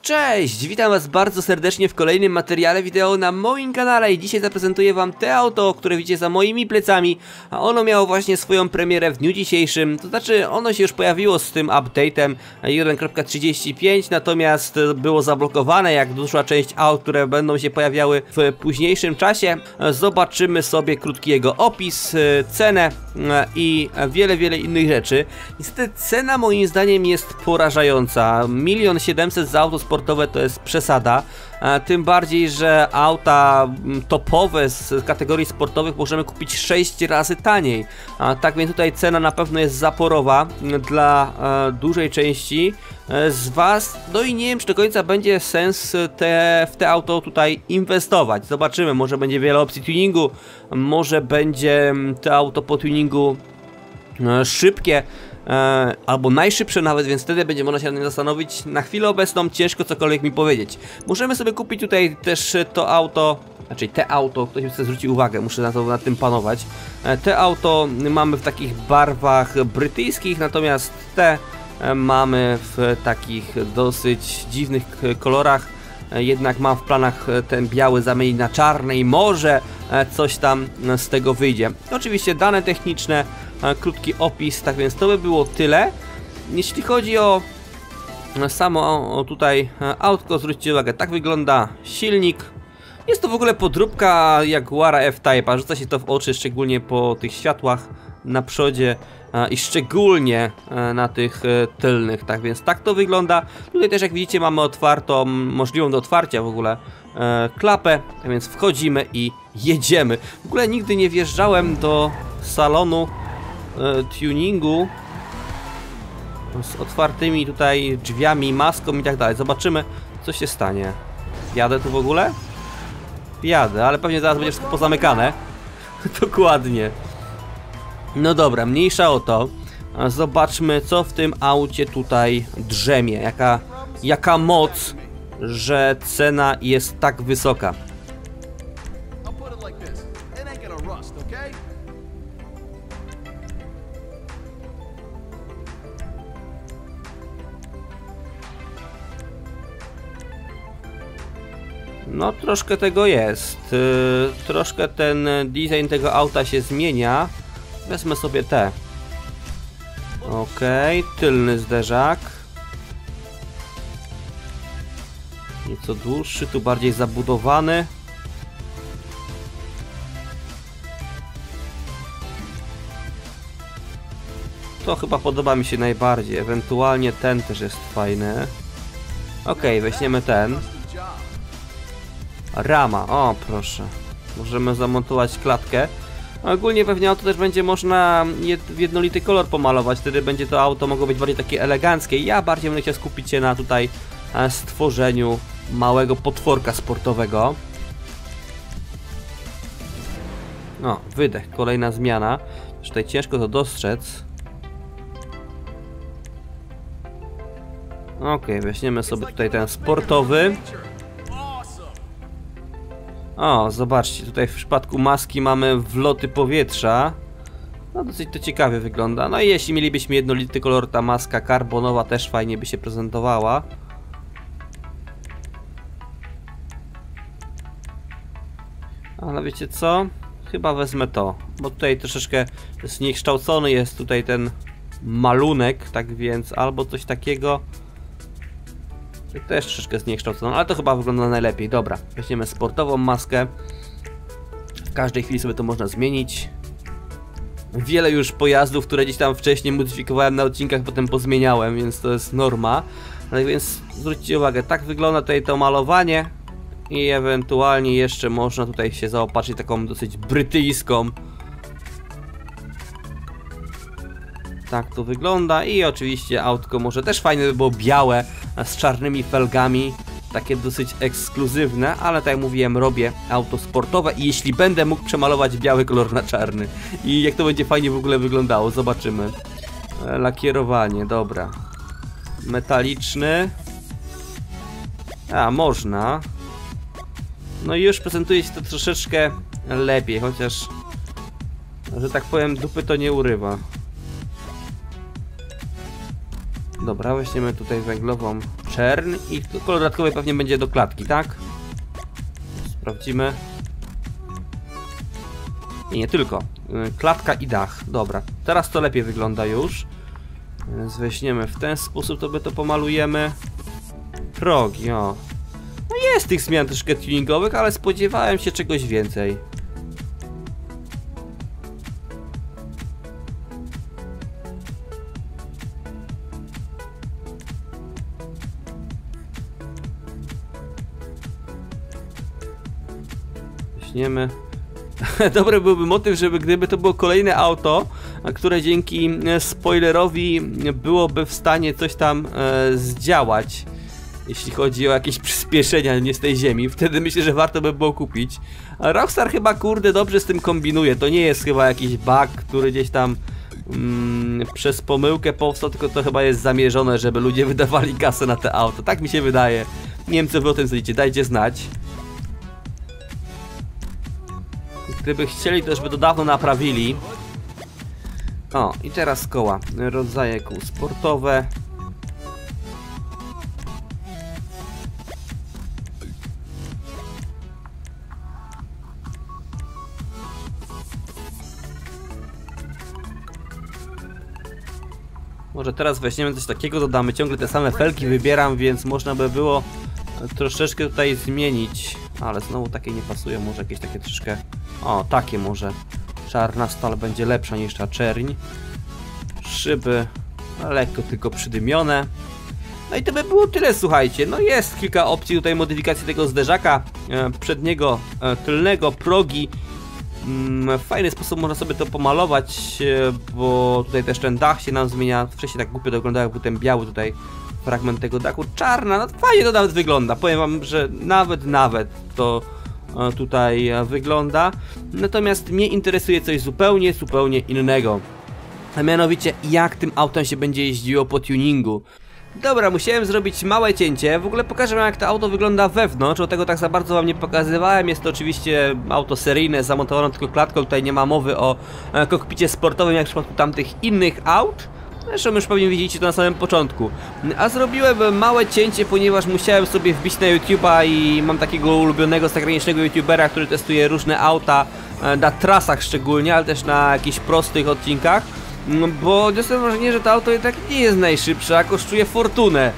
Cześć, witam was bardzo serdecznie w kolejnym materiale wideo na moim kanale i dzisiaj zaprezentuję wam te auto, które widzicie za moimi plecami, a ono miało właśnie swoją premierę w dniu dzisiejszym, to znaczy ono się już pojawiło z tym update'em 1.35, natomiast było zablokowane jak duża część aut, które będą się pojawiały w późniejszym czasie. Zobaczymy sobie krótki jego opis, cenę i wiele innych rzeczy. Niestety cena moim zdaniem jest porażająca, 1 700 000 za auto sportowe to jest przesada, tym bardziej, że auta topowe z kategorii sportowych możemy kupić 6 razy taniej, tak więc tutaj cena na pewno jest zaporowa dla dużej części z was, no i nie wiem, czy do końca będzie sens w te auto tutaj inwestować. Zobaczymy, może będzie wiele opcji tuningu, może będzie to auto po tuningu szybkie, albo najszybsze nawet, więc wtedy będzie można się nad nim zastanowić. Na chwilę obecną ciężko cokolwiek mi powiedzieć. Możemy sobie kupić tutaj też to auto, znaczy te auto, ktoś mi chce zwrócić uwagę, muszę nad tym panować. Te auto mamy w takich barwach brytyjskich, natomiast te mamy w takich dosyć dziwnych kolorach. Jednak mam w planach ten biały zamienić na czarny i może coś tam z tego wyjdzie. Oczywiście dane techniczne, krótki opis, tak więc to by było tyle. Jeśli chodzi o samo tutaj autko, zwróćcie uwagę, tak wygląda silnik. Jest to w ogóle podróbka Jaguara F-Type, a rzuca się to w oczy, szczególnie po tych światłach na przodzie i szczególnie na tych tylnych, tak więc tak to wygląda. Tutaj też jak widzicie mamy otwartą, możliwą do otwarcia w ogóle klapę, tak więc wchodzimy i jedziemy. W ogóle nigdy nie wjeżdżałem do salonu tuningu z otwartymi tutaj drzwiami, maską i tak dalej. Zobaczymy, co się stanie. Jadę tu w ogóle? Jadę, ale pewnie zaraz będzie wszystko pozamykane. Dokładnie. No dobra, mniejsza o to. Zobaczmy, co w tym aucie tutaj drzemie. Jaka moc, że cena jest tak wysoka. No troszkę tego jest, troszkę ten design tego auta się zmienia. Wezmę sobie te. Okej, tylny zderzak. Nieco dłuższy, tu bardziej zabudowany. To chyba podoba mi się najbardziej, ewentualnie ten też jest fajny. Okej, weźmiemy ten. Rama, o proszę. Możemy zamontować klatkę. Ogólnie pewnie auto też będzie można w jednolity kolor pomalować. Wtedy będzie to auto mogło być bardziej takie eleganckie. Ja bardziej będę chciał skupić się na tutaj stworzeniu małego potworka sportowego. O, wydech, kolejna zmiana. Tutaj ciężko to dostrzec. Okej, weźmiemy sobie tutaj ten sportowy. O, zobaczcie, tutaj w przypadku maski mamy wloty powietrza. No dosyć to ciekawie wygląda. No i jeśli mielibyśmy jednolity kolor, ta maska karbonowa też fajnie by się prezentowała. Ale wiecie co? Chyba wezmę to, bo tutaj troszeczkę zniekształcony jest tutaj ten malunek, tak więc albo coś takiego. Też troszeczkę zniekształconą, ale to chyba wygląda najlepiej. Dobra, weźmiemy sportową maskę. W każdej chwili sobie to można zmienić. Wiele już pojazdów, które gdzieś tam wcześniej modyfikowałem na odcinkach, potem pozmieniałem, więc to jest norma. Tak więc zwróćcie uwagę, tak wygląda tutaj to malowanie. I ewentualnie jeszcze można tutaj się zaopatrzyć taką dosyć brytyjską. Tak to wygląda i oczywiście autko może też fajne by było białe z czarnymi felgami, takie dosyć ekskluzywne, ale tak jak mówiłem, robię auto sportowe i jeśli będę mógł przemalować biały kolor na czarny i jak to będzie fajnie w ogóle wyglądało, zobaczymy. Lakierowanie, dobra. Metaliczny. A, można. No i już prezentuje się to troszeczkę lepiej, chociaż, że tak powiem, dupy to nie urywa. Dobra, weźmiemy tutaj węglową czern i kolor dodatkowy pewnie będzie do klatki, tak? Sprawdzimy. I nie tylko. Klatka i dach. Dobra, teraz to lepiej wygląda już. Więc weźmiemy w ten sposób, to by to pomalujemy. Progi, o. No jest tych zmian troszkę tuningowych, ale spodziewałem się czegoś więcej. Weźmiemy. Dobry byłby motyw, żeby gdyby to było kolejne auto, które dzięki spoilerowi byłoby w stanie coś tam zdziałać, jeśli chodzi o jakieś przyspieszenia nie z tej ziemi, wtedy myślę, że warto by było kupić. A Rockstar chyba kurde dobrze z tym kombinuje, to nie jest chyba jakiś bug, który gdzieś tam przez pomyłkę powstał, tylko to chyba jest zamierzone, żeby ludzie wydawali kasę na te auto, tak mi się wydaje. Nie wiem co wy o tym sądzicie, dajcie znać. Gdyby chcieli, to już by to dawno naprawili. O, i teraz koła. Rodzaje kół sportowe. Może teraz weźmiemy coś takiego, dodamy. Ciągle te same felki wybieram, więc można by było troszeczkę tutaj zmienić. Ale znowu takie nie pasują, może jakieś takie troszkę... O, takie może. Czarna stal będzie lepsza niż ta czerń. Szyby lekko tylko przydymione. No i to by było tyle, słuchajcie. No jest kilka opcji tutaj modyfikacji tego zderzaka przedniego, tylnego, progi. W fajny sposób można sobie to pomalować, bo tutaj też ten dach się nam zmienia. Wcześniej tak głupio to wyglądało, jak był ten biały tutaj fragment tego dachu. Czarna, no fajnie to nawet wygląda. Powiem wam, że nawet to tutaj wygląda. Natomiast mnie interesuje coś zupełnie innego. A mianowicie jak tym autem się będzie jeździło po tuningu. Dobra, musiałem zrobić małe cięcie. W ogóle pokażę wam jak to auto wygląda wewnątrz. O tego tak za bardzo wam nie pokazywałem. Jest to oczywiście auto seryjne, zamontowane tylko klatką. Tutaj nie ma mowy o kokpicie sportowym jak w przypadku tamtych innych aut. Zresztą już pewnie widzieliście to na samym początku. A zrobiłem małe cięcie, ponieważ musiałem sobie wbić na YouTube'a i mam takiego ulubionego zagranicznego YouTubera, który testuje różne auta na trasach szczególnie, ale też na jakichś prostych odcinkach. Bo odniosłem wrażenie, że to auto jednak nie jest najszybsze, a kosztuje fortunę.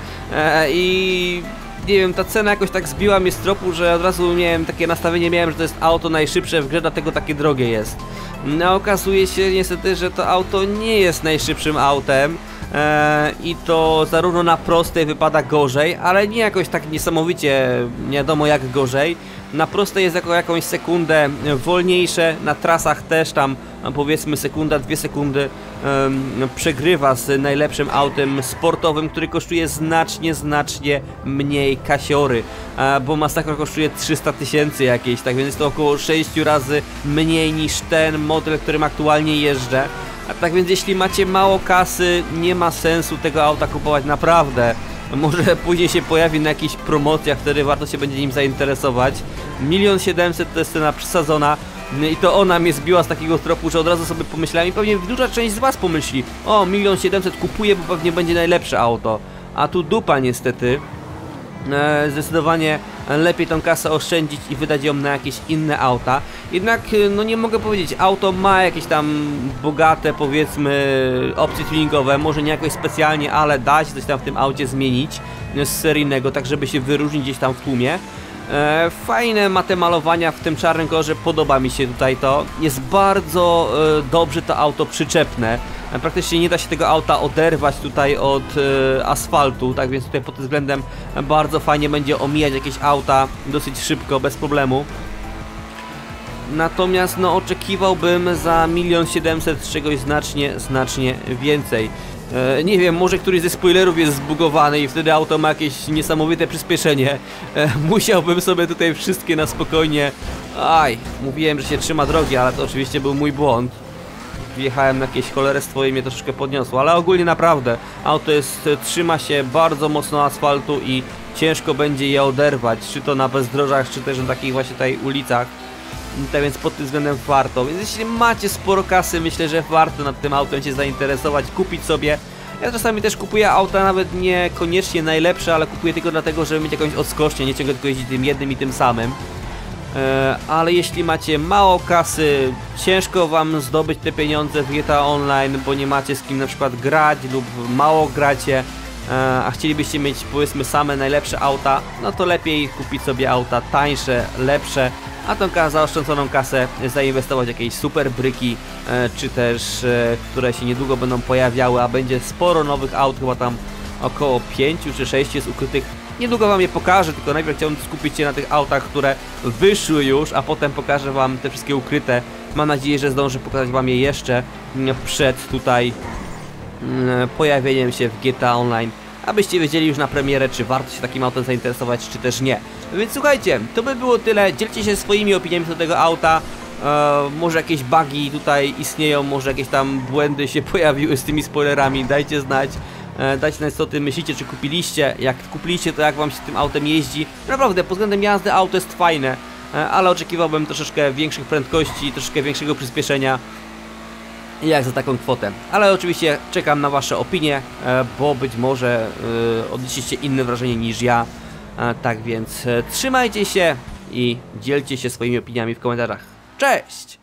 I nie wiem, ta cena jakoś tak zbiła mnie z tropu, że od razu miałem takie nastawienie, że to jest auto najszybsze w grze, dlatego takie drogie jest. No okazuje się niestety, że to auto nie jest najszybszym autem. I to zarówno na prostej wypada gorzej, ale nie jakoś tak niesamowicie, nie wiadomo jak gorzej. Na prostej jest jako jakąś sekundę wolniejsze, na trasach też tam powiedzmy sekunda, 2 sekundy przegrywa z najlepszym autem sportowym, który kosztuje znacznie mniej kasiory, bo Masakra kosztuje 300 000 jakieś, tak więc jest to około 6 razy mniej niż ten model, którym aktualnie jeżdżę. A tak więc jeśli macie mało kasy, nie ma sensu tego auta kupować naprawdę. Może później się pojawi na jakichś promocjach, wtedy warto się będzie nim zainteresować. 1 700 000 to jest cena przesadzona i to ona mnie zbiła z takiego tropu, że od razu sobie pomyślałem i pewnie duża część z was pomyśli: o, 1 700 000 kupuję, bo pewnie będzie najlepsze auto. A tu dupa niestety. Zdecydowanie lepiej tą kasę oszczędzić i wydać ją na jakieś inne auta. Jednak no nie mogę powiedzieć, auto ma jakieś tam bogate powiedzmy opcje tuningowe, może nie jakoś specjalnie, ale da się coś tam w tym aucie zmienić z seryjnego, tak żeby się wyróżnić gdzieś tam w tłumie. Fajne ma te malowania w tym czarnym kolorze, podoba mi się tutaj to. Jest bardzo dobrze to auto przyczepne. Praktycznie nie da się tego auta oderwać tutaj od asfaltu, tak więc tutaj pod tym względem bardzo fajnie będzie omijać jakieś auta dosyć szybko, bez problemu. Natomiast no oczekiwałbym za 1 700 000 czegoś znacznie więcej. Nie wiem, może któryś ze spoilerów jest zbugowany i wtedy auto ma jakieś niesamowite przyspieszenie. Musiałbym sobie tutaj wszystkie na spokojnie... Aj, mówiłem, że się trzyma drogi, ale to oczywiście był mój błąd. Wjechałem na jakieś cholerstwo i mnie troszkę podniosło, ale ogólnie naprawdę auto trzyma się bardzo mocno asfaltu i ciężko będzie je oderwać, czy to na bezdrożach, czy też na takich właśnie tutaj ulicach. Tak więc pod tym względem warto. Więc jeśli macie sporo kasy, myślę, że warto nad tym autem się zainteresować, kupić sobie. Ja czasami też kupuję auta nawet niekoniecznie najlepsze, ale kupuję tylko dlatego, żeby mieć jakąś odskocznię, nie ciągle tylko jeździć tym jednym i tym samym. Ale jeśli macie mało kasy, ciężko wam zdobyć te pieniądze w GTA Online, bo nie macie z kim na przykład grać lub mało gracie, a chcielibyście mieć powiedzmy same najlepsze auta, no to lepiej kupić sobie auta tańsze, lepsze, a tą zaoszczędzoną kasę zainwestować w jakieś super bryki, czy też które się niedługo będą pojawiały, a będzie sporo nowych aut, chyba tam około 5 czy 6 jest ukrytych. Niedługo wam je pokażę, tylko najpierw chciałbym skupić się na tych autach, które wyszły już, a potem pokażę wam te wszystkie ukryte. Mam nadzieję, że zdążę pokazać wam je jeszcze przed tutaj pojawieniem się w GTA Online, abyście wiedzieli już na premierę, czy warto się takim autem zainteresować, czy też nie. Więc słuchajcie, to by było tyle. Dzielcie się swoimi opiniami co do tego auta. Może jakieś bugi tutaj istnieją, może jakieś tam błędy się pojawiły z tymi spoilerami, dajcie znać. Dajcie znać, co o tym myślicie, czy kupiliście. Jak kupiliście, to jak wam się tym autem jeździ. Naprawdę, pod względem jazdy auto jest fajne, ale oczekiwałbym troszeczkę większych prędkości, troszeczkę większego przyspieszenia jak za taką kwotę. Ale oczywiście czekam na wasze opinie, bo być może odniesiecie inne wrażenie niż ja. Tak więc trzymajcie się i dzielcie się swoimi opiniami w komentarzach. Cześć!